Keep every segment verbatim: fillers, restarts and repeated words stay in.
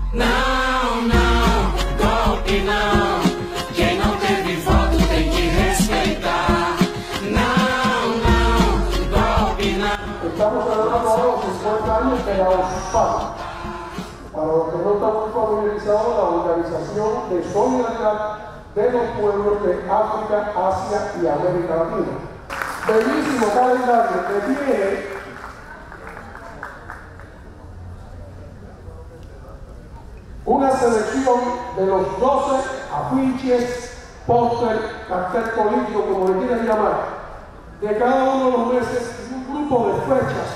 Não, não, golpe não. Quem não teve voto tem que respeitar. Não, não, golpe não. Estamos celebrando ahora los cincuenta años de la OSPAL. Para los que no están muy familiarizados, la Organización de Solidaridad de los Pueblos de África, Asia y América Latina. Bellísimo calendario que tiene una selección de los doce afiches, póster, cartel político, como le quieran llamar, de cada uno de los meses, un grupo de fechas,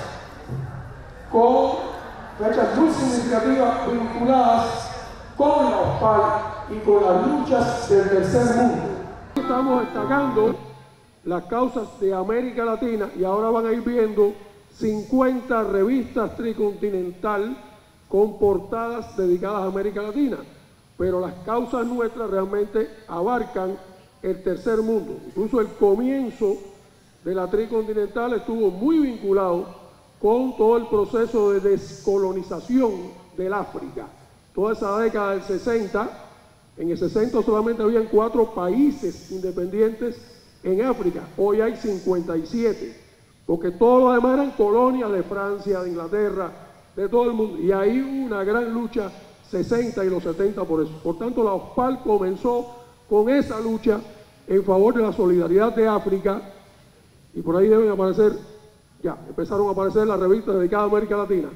con fechas muy significativas vinculadas con la OSPAL y con las luchas del tercer mundo. Estamos destacando las causas de América Latina y ahora van a ir viendo cincuenta revistas tricontinental con portadas dedicadas a América Latina, pero las causas nuestras realmente abarcan el tercer mundo. Incluso el comienzo de la tricontinental estuvo muy vinculado con todo el proceso de descolonización del África. Toda esa década del sesenta, en el sesenta solamente habían cuatro países independientes en África, hoy hay cincuenta y siete, porque todos los demás eran colonias de Francia, de Inglaterra, de todo el mundo, y ahí hubo una gran lucha, sesenta y los setenta por eso. Por tanto, la OSPAL comenzó con esa lucha en favor de la solidaridad de África, y por ahí deben aparecer, ya, empezaron a aparecer las revistas dedicadas a América Latina.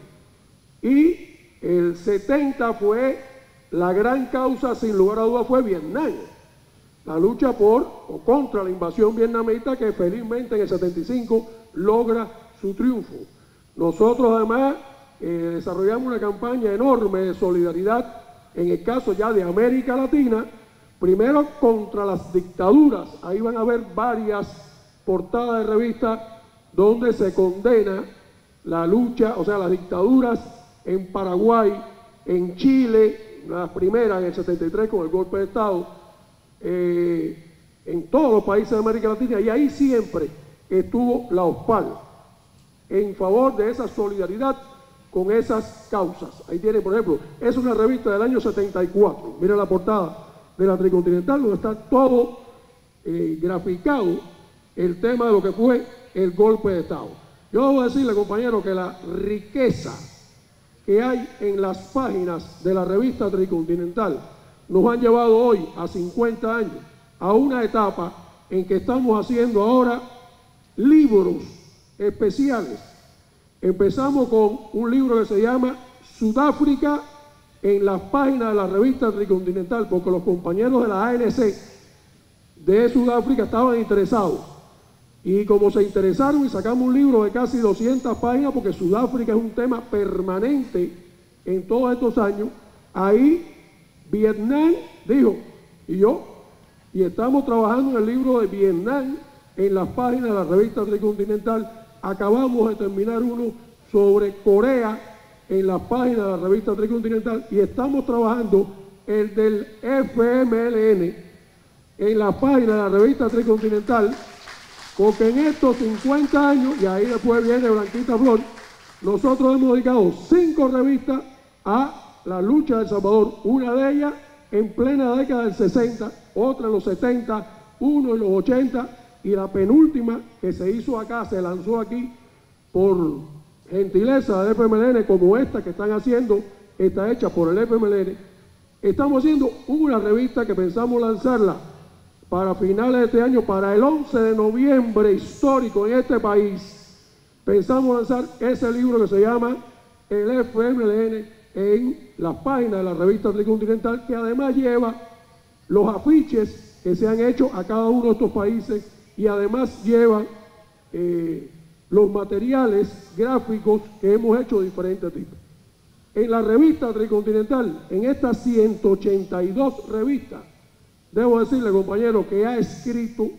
Y el setenta fue, la gran causa, sin lugar a dudas, fue Vietnam. La lucha por o contra la invasión vietnamita, que felizmente en el setenta y cinco logra su triunfo. Nosotros además eh, desarrollamos una campaña enorme de solidaridad en el caso ya de América Latina, primero contra las dictaduras. Ahí van a ver varias portadas de revistas donde se condena la lucha, o sea, las dictaduras en Paraguay, en Chile, las primeras en el setenta y tres con el golpe de Estado, eh, en todos los países de América Latina, y ahí siempre estuvo la OSPAL en favor de esa solidaridad con esas causas. Ahí tiene, por ejemplo, es una revista del año setenta y cuatro, mira la portada de la Tricontinental, donde está todo eh, graficado el tema de lo que fue el golpe de Estado. Yo debo decirle, compañero, que la riqueza que hay en las páginas de la revista Tricontinental nos han llevado hoy, a cincuenta años, a una etapa en que estamos haciendo ahora libros especiales. Empezamos con un libro que se llama Sudáfrica en las páginas de la revista Tricontinental, porque los compañeros de la A N C de Sudáfrica estaban interesados. Y como se interesaron y sacamos un libro de casi doscientas páginas, porque Sudáfrica es un tema permanente en todos estos años, ahí Vietnam dijo, y yo, y estamos trabajando en el libro de Vietnam en las páginas de la revista Tricontinental. Acabamos de terminar uno sobre Corea en las páginas de la revista Tricontinental y estamos trabajando el del F M L N en la página de la revista Tricontinental, porque en estos cincuenta años, y ahí después viene Blanquita Flor, nosotros hemos dedicado cinco revistas a la lucha de El Salvador, una de ellas en plena década del sesenta, otra en los setenta, uno en los ochenta, y la penúltima que se hizo acá, se lanzó aquí por gentileza del F M L N, como esta que están haciendo, está hecha por el F M L N. Estamos haciendo una revista que pensamos lanzarla para finales de este año, para el once de noviembre histórico en este país. Pensamos lanzar ese libro que se llama el F M L N en las páginas de la revista Tricontinental, que además lleva los afiches que se han hecho a cada uno de estos países y además lleva eh, los materiales gráficos que hemos hecho de diferentes tipos. En la revista Tricontinental, en estas ciento ochenta y dos revistas, debo decirle, compañero, que ha escrito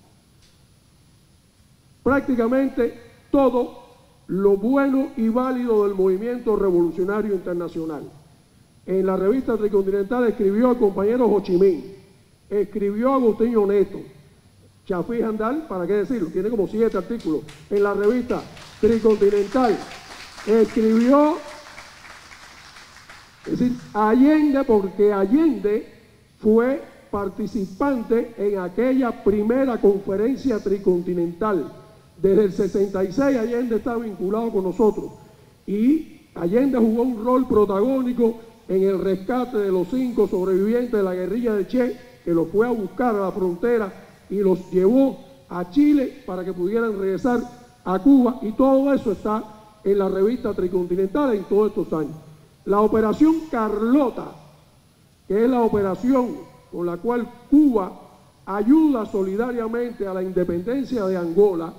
prácticamente todo lo bueno y válido del movimiento revolucionario internacional. En la revista Tricontinental escribió el compañero Ho Chi Minh, escribió Agustín Neto, Chafí Handal, para qué decirlo, tiene como siete artículos. En la revista Tricontinental escribió Es decir, Allende, porque Allende fue participante en aquella primera conferencia tricontinental. Desde el sesenta y seis Allende está vinculado con nosotros y Allende jugó un rol protagónico en el rescate de los cinco sobrevivientes de la guerrilla de Che, que los fue a buscar a la frontera y los llevó a Chile para que pudieran regresar a Cuba, y todo eso está en la revista Tricontinental en todos estos años. La operación Carlota, que es la operación con la cual Cuba ayuda solidariamente a la independencia de Angola,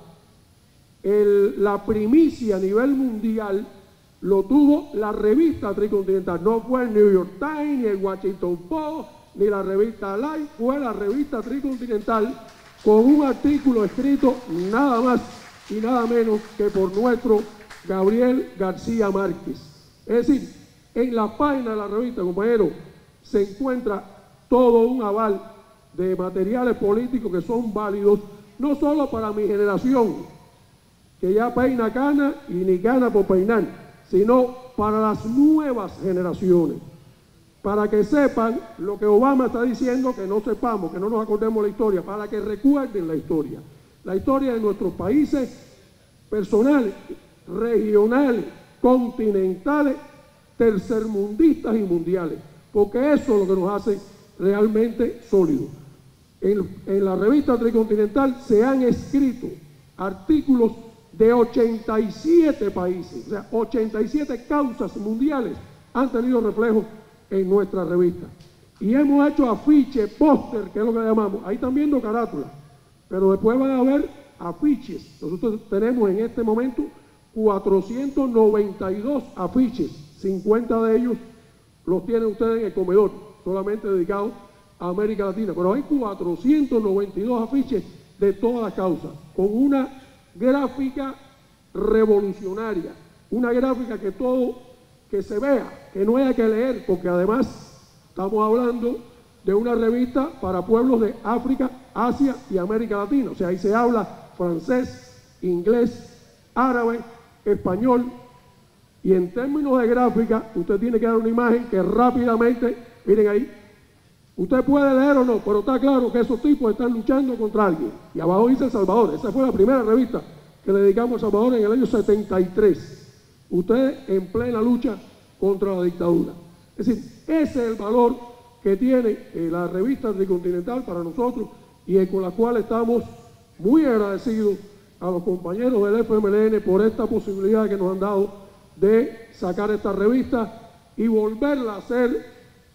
el, la primicia a nivel mundial lo tuvo la revista Tricontinental. No fue el New York Times, ni el Washington Post, ni la revista Life, fue la revista Tricontinental con un artículo escrito nada más y nada menos que por nuestro Gabriel García Márquez. Es decir, en la página de la revista, compañero, se encuentra todo un aval de materiales políticos que son válidos, no solo para mi generación, que ya peina cana y ni cana por peinar, sino para las nuevas generaciones, para que sepan lo que Obama está diciendo, que no sepamos, que no nos acordemos la historia, para que recuerden la historia, la historia de nuestros países personales, regionales, continentales, tercermundistas y mundiales, porque eso es lo que nos hace realmente sólidos. En, en la revista Tricontinental se han escrito artículos de ochenta y siete países, o sea, ochenta y siete causas mundiales han tenido reflejo en nuestra revista. Y hemos hecho afiches, póster, que es lo que llamamos, ahí están viendo carátulas, pero después van a ver afiches. Nosotros tenemos en este momento cuatrocientos noventa y dos afiches, cincuenta de ellos los tienen ustedes en el comedor, solamente dedicados a América Latina, pero hay cuatrocientos noventa y dos afiches de todas las causas, con una gráfica revolucionaria, una gráfica que todo, que se vea, que no haya que leer, porque además estamos hablando de una revista para pueblos de África, Asia y América Latina, o sea, ahí se habla francés, inglés, árabe, español, y en términos de gráfica, usted tiene que dar una imagen que rápidamente, miren ahí, usted puede leer o no, pero está claro que esos tipos están luchando contra alguien. Y abajo dice El Salvador. Esa fue la primera revista que le dedicamos a El Salvador en el año setenta y tres. Usted en plena lucha contra la dictadura. Es decir, ese es el valor que tiene eh, la revista Tricontinental para nosotros y eh, con la cual estamos muy agradecidos a los compañeros del F M L N por esta posibilidad que nos han dado de sacar esta revista y volverla a hacer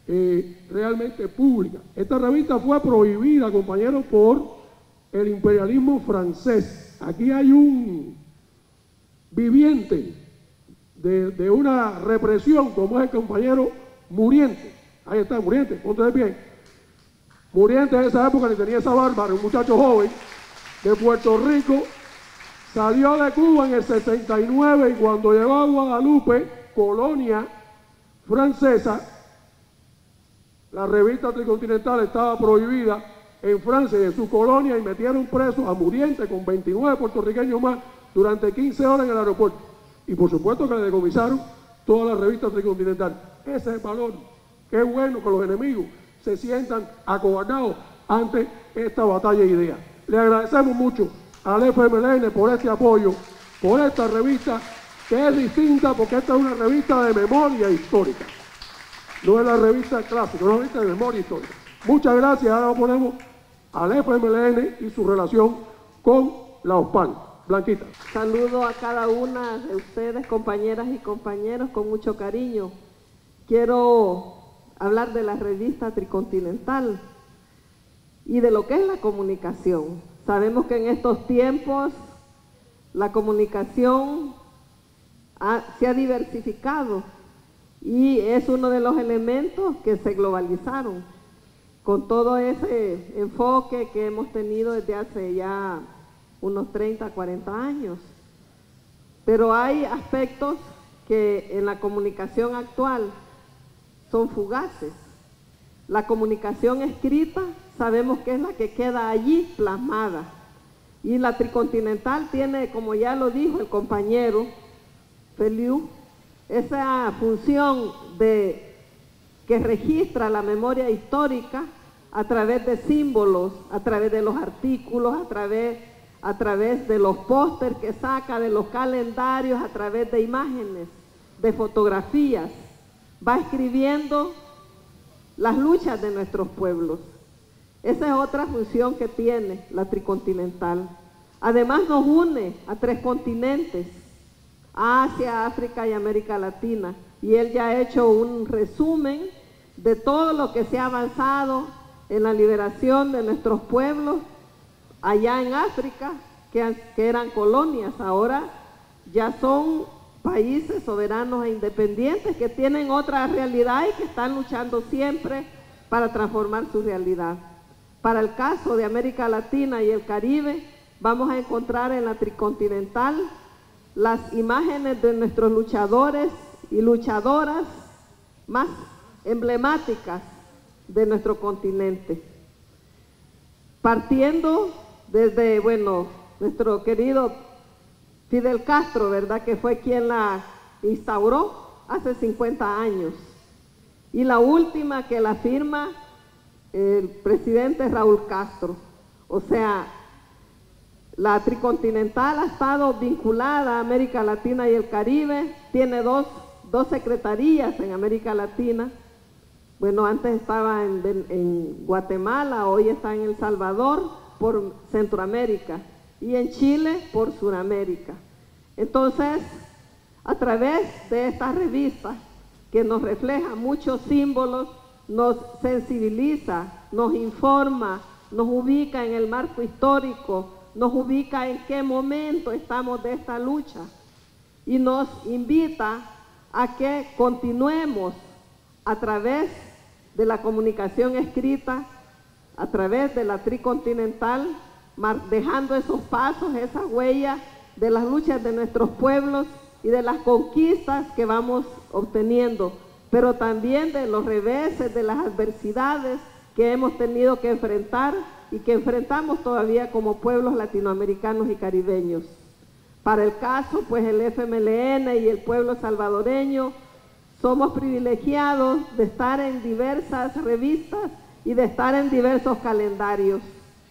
eh, realmente pública. Esta revista fue prohibida, compañeros, por el imperialismo francés. Aquí hay un viviente de, de una represión, como es el compañero Muriente. Ahí está, Muriente, ponte de pie. Muriente en esa época ni tenía esa barba, era un muchacho joven de Puerto Rico. Salió de Cuba en el setenta y nueve y cuando llegó a Guadalupe, colonia francesa, la revista Tricontinental estaba prohibida en Francia y en su colonia y metieron presos a Muriente con veintinueve puertorriqueños más durante quince horas en el aeropuerto. Y por supuesto que le decomisaron toda la revista Tricontinental. Ese es el valor. Qué bueno que los enemigos se sientan acobardados ante esta batalla de ideas. Le agradecemos mucho al F M L N por este apoyo, por esta revista que es distinta porque esta es una revista de memoria histórica, no es la revista clásica, es una revista de memoria histórica. Muchas gracias. Ahora ponemos al F M L N y su relación con la OSPAN. Blanquita. Saludo a cada una de ustedes, compañeras y compañeros, con mucho cariño. Quiero hablar de la revista Tricontinental y de lo que es la comunicación. Sabemos que en estos tiempos la comunicación ha, se ha diversificado y es uno de los elementos que se globalizaron con todo ese enfoque que hemos tenido desde hace ya unos treinta, cuarenta años. Pero hay aspectos que en la comunicación actual son fugaces. La comunicación escrita sabemos que es la que queda allí plasmada. Y la Tricontinental tiene, como ya lo dijo el compañero Feliu, esa función de que registra la memoria histórica a través de símbolos, a través de los artículos, a través, a través de los pósters que saca, de los calendarios, a través de imágenes, de fotografías. Va escribiendo las luchas de nuestros pueblos. Esa es otra función que tiene la Tricontinental. Además nos une a tres continentes, a Asia, África y América Latina. Y él ya ha hecho un resumen de todo lo que se ha avanzado en la liberación de nuestros pueblos allá en África, que, que eran colonias, ahora ya son países soberanos e independientes que tienen otra realidad y que están luchando siempre para transformar su realidad. Para el caso de América Latina y el Caribe, vamos a encontrar en la Tricontinental las imágenes de nuestros luchadores y luchadoras más emblemáticas de nuestro continente. Partiendo desde, bueno, nuestro querido Fidel Castro, ¿verdad?, que fue quien la instauró hace cincuenta años. Y la última que la firma el presidente Raúl Castro. O sea, la Tricontinental ha estado vinculada a América Latina y el Caribe, tiene dos, dos secretarías en América Latina. Bueno, antes estaba en, en, en Guatemala, hoy está en El Salvador por Centroamérica y en Chile por Sudamérica. Entonces, a través de esta revista que nos refleja muchos símbolos, nos sensibiliza, nos informa, nos ubica en el marco histórico, nos ubica en qué momento estamos de esta lucha y nos invita a que continuemos a través de la comunicación escrita, a través de la Tricontinental, dejando esos pasos, esas huellas de las luchas de nuestros pueblos y de las conquistas que vamos obteniendo, pero también de los reveses, de las adversidades que hemos tenido que enfrentar y que enfrentamos todavía como pueblos latinoamericanos y caribeños. Para el caso, pues el F M L N y el pueblo salvadoreño somos privilegiados de estar en diversas revistas y de estar en diversos calendarios.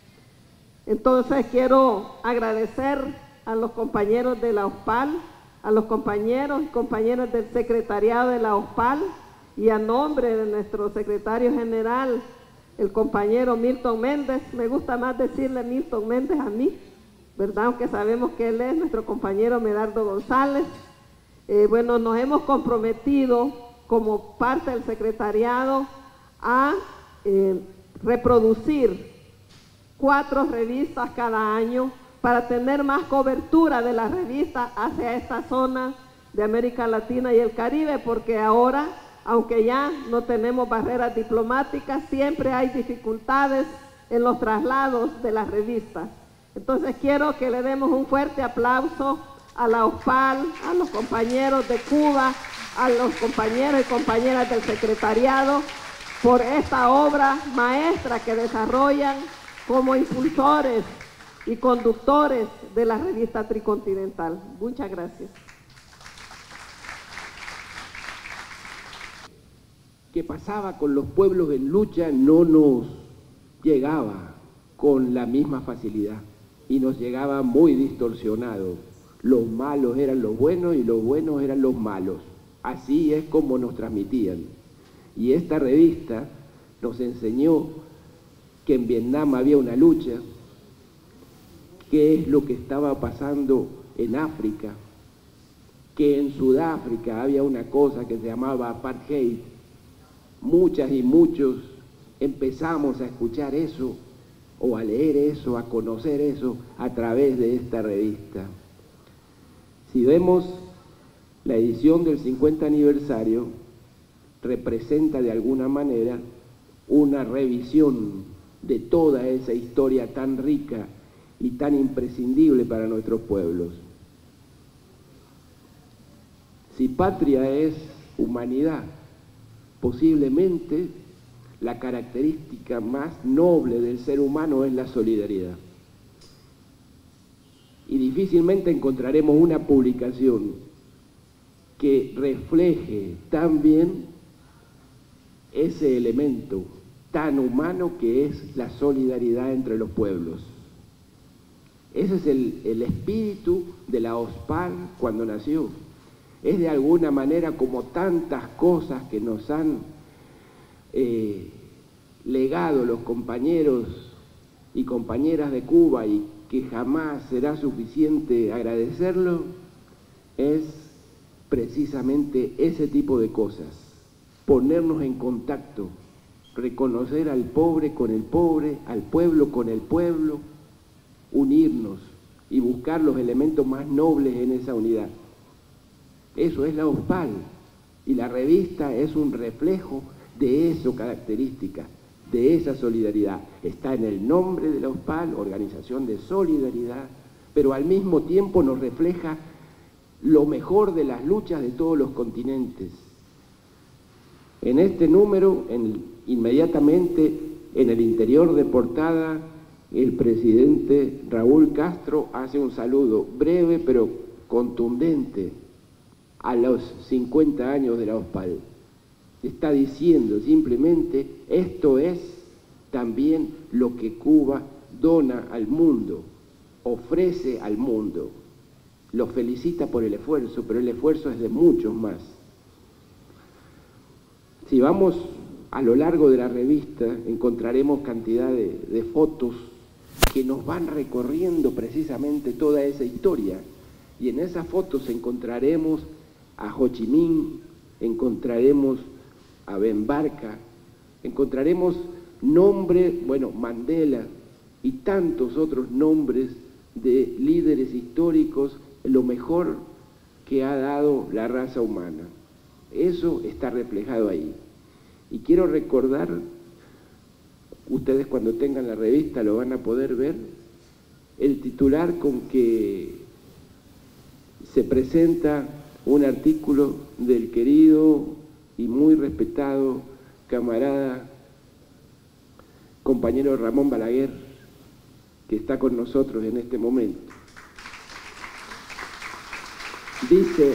Entonces quiero agradecer a los compañeros de la OSPAL, a los compañeros y compañeras del secretariado de la OSPAL y a nombre de nuestro secretario general, el compañero Milton Méndez. Me gusta más decirle Milton Méndez a mí, ¿verdad? Aunque sabemos que él es nuestro compañero Medardo González. Eh, bueno, nos hemos comprometido como parte del secretariado a eh, reproducir cuatro revistas cada año para tener más cobertura de las revistas hacia esta zona de América Latina y el Caribe, porque ahora, aunque ya no tenemos barreras diplomáticas, siempre hay dificultades en los traslados de las revistas. Entonces quiero que le demos un fuerte aplauso a la OSPAL, a los compañeros de Cuba, a los compañeros y compañeras del secretariado, por esta obra maestra que desarrollan como impulsores y conductores de la revista Tricontinental. Muchas gracias. ¿Qué pasaba con los pueblos en lucha? No nos llegaba con la misma facilidad y nos llegaba muy distorsionado. Los malos eran los buenos y los buenos eran los malos. Así es como nos transmitían. Y esta revista nos enseñó que en Vietnam había una lucha, qué es lo que estaba pasando en África, que en Sudáfrica había una cosa que se llamaba apartheid. Muchas y muchos empezamos a escuchar eso, o a leer eso, a conocer eso, a través de esta revista. Si vemos la edición del cincuenta aniversario, representa de alguna manera una revisión de toda esa historia tan rica y tan imprescindible para nuestros pueblos. Si patria es humanidad, posiblemente la característica más noble del ser humano es la solidaridad. Y difícilmente encontraremos una publicación que refleje tan bien ese elemento tan humano que es la solidaridad entre los pueblos. Ese es el, el espíritu de la OSPAL cuando nació. Es de alguna manera como tantas cosas que nos han eh, legado los compañeros y compañeras de Cuba y que jamás será suficiente agradecerlo, es precisamente ese tipo de cosas. Ponernos en contacto, reconocer al pobre con el pobre, al pueblo con el pueblo, unirnos y buscar los elementos más nobles en esa unidad. Eso es la OSPAL, y la revista es un reflejo de esa característica, de esa solidaridad. Está en el nombre de la OSPAL, Organización de Solidaridad, pero al mismo tiempo nos refleja lo mejor de las luchas de todos los continentes. En este número, en, inmediatamente en el interior de portada, el presidente Raúl Castro hace un saludo breve pero contundente a los cincuenta años de la OSPAL. Está diciendo simplemente, esto es también lo que Cuba dona al mundo, ofrece al mundo. Los felicita por el esfuerzo, pero el esfuerzo es de muchos más. Si vamos a lo largo de la revista, encontraremos cantidad de, de fotos que nos van recorriendo precisamente toda esa historia. Y en esas fotos encontraremos a Ho Chi Minh, encontraremos a Ben Barka, encontraremos nombres, bueno, Mandela y tantos otros nombres de líderes históricos, lo mejor que ha dado la raza humana. Eso está reflejado ahí. Y quiero recordar, ustedes cuando tengan la revista lo van a poder ver, el titular con que se presenta un artículo del querido y muy respetado camarada, compañero Ramón Balaguer, que está con nosotros en este momento. Dice,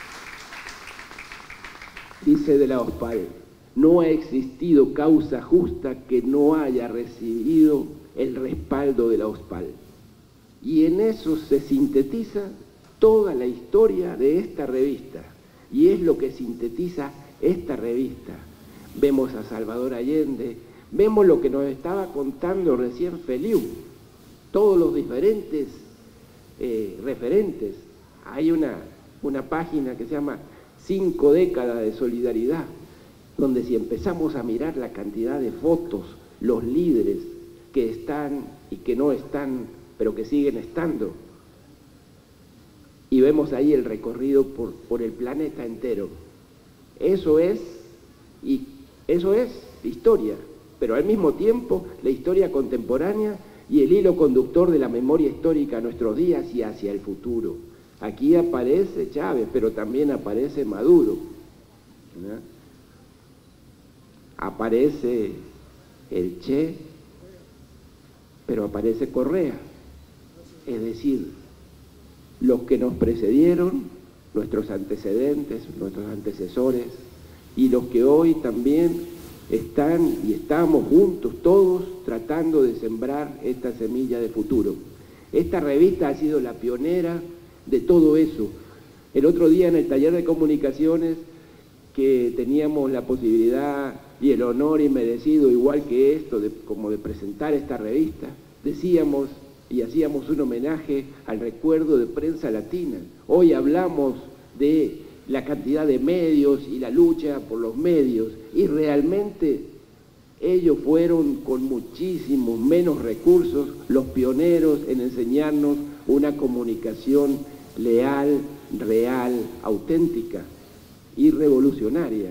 dice de la OSPAL, no ha existido causa justa que no haya recibido el respaldo de la OSPAL. Y en eso se sintetiza toda la historia de esta revista, y es lo que sintetiza esta revista. Vemos a Salvador Allende, vemos lo que nos estaba contando recién Feliu, todos los diferentes eh, referentes. Hay una, una página que se llama Cinco décadas de solidaridad, donde si empezamos a mirar la cantidad de fotos, los líderes que están y que no están, pero que siguen estando, y vemos ahí el recorrido por, por el planeta entero. Eso es, y eso es historia, pero al mismo tiempo la historia contemporánea y el hilo conductor de la memoria histórica a nuestros días y hacia el futuro. Aquí aparece Chávez, pero también aparece Maduro, ¿verdad? Aparece el Che, pero aparece Correa. Es decir, los que nos precedieron, nuestros antecedentes, nuestros antecesores, y los que hoy también están y estamos juntos todos tratando de sembrar esta semilla de futuro. Esta revista ha sido la pionera de todo eso. El otro día en el taller de comunicaciones, que teníamos la posibilidad y el honor inmerecido, igual que esto, de, como de presentar esta revista, decíamos y hacíamos un homenaje al recuerdo de Prensa Latina. Hoy hablamos de la cantidad de medios y la lucha por los medios, y realmente ellos fueron con muchísimos menos recursos los pioneros en enseñarnos una comunicación leal, real, auténtica y revolucionaria.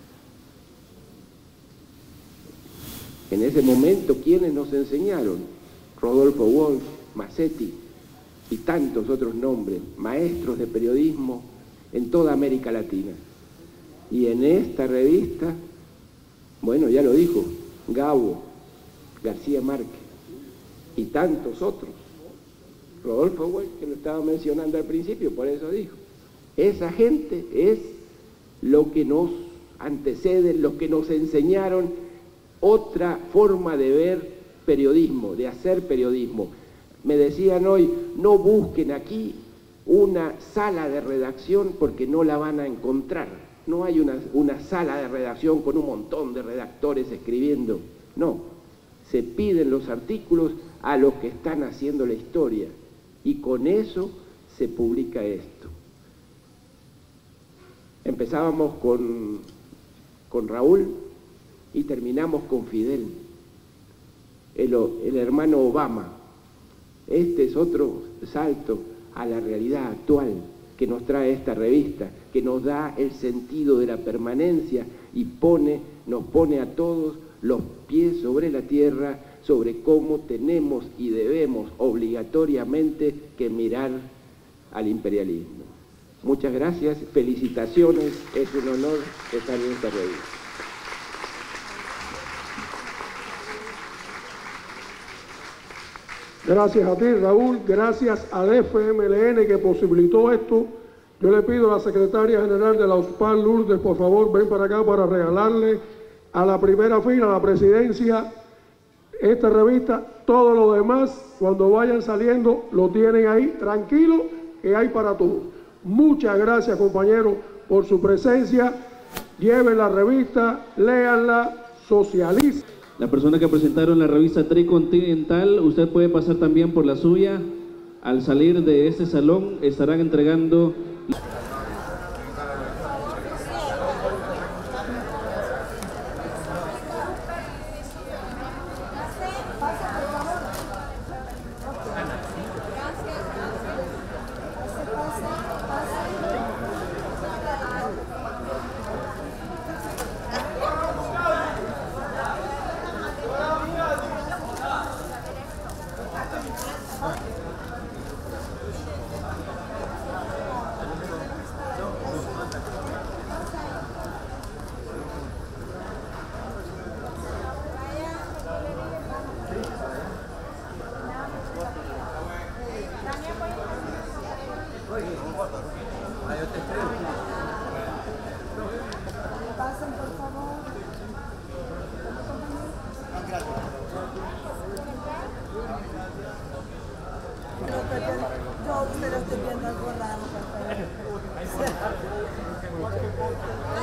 En ese momento, ¿quiénes nos enseñaron? Rodolfo Wolf, Massetti y tantos otros nombres, maestros de periodismo en toda América Latina. Y en esta revista, bueno, ya lo dijo, Gabo, García Márquez y tantos otros. Rodolfo Wolf, que lo estaba mencionando al principio, por eso dijo. Esa gente es lo que nos anteceden, los que nos enseñaron otra forma de ver periodismo, de hacer periodismo. Me decían hoy, no busquen aquí una sala de redacción porque no la van a encontrar. No hay una, una sala de redacción con un montón de redactores escribiendo. No, se piden los artículos a los que están haciendo la historia y con eso se publica esto. Empezábamos con, con Raúl y terminamos con Fidel, el, el hermano Obama. Este es otro salto a la realidad actual que nos trae esta revista, que nos da el sentido de la permanencia y pone, nos pone a todos los pies sobre la tierra sobre cómo tenemos y debemos obligatoriamente que mirar al imperialismo. Muchas gracias, felicitaciones, es un honor estar en esta revista. Gracias a ti, Raúl, gracias al F M L N que posibilitó esto. Yo le pido a la secretaria general de la USPAL, Lourdes, por favor, ven para acá para regalarle a la primera fila, a la presidencia, esta revista. Todo lo demás, cuando vayan saliendo, lo tienen ahí, tranquilo, que hay para todos. Muchas gracias, compañeros, por su presencia. Lleven la revista, léanla, socialicen. La persona que presentaron la revista Tricontinental, usted puede pasar también por la suya. Al salir de este salón estarán entregando... Pasen, por favor. Yo, pero estoy viendo algo raro.